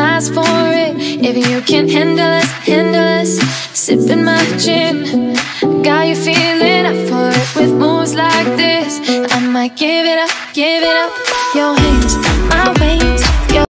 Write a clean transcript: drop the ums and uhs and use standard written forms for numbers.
ask for it. If you can handle us, sipping my gin. Got you feeling up for it with moves like this. I might give it up, your hands, my ways.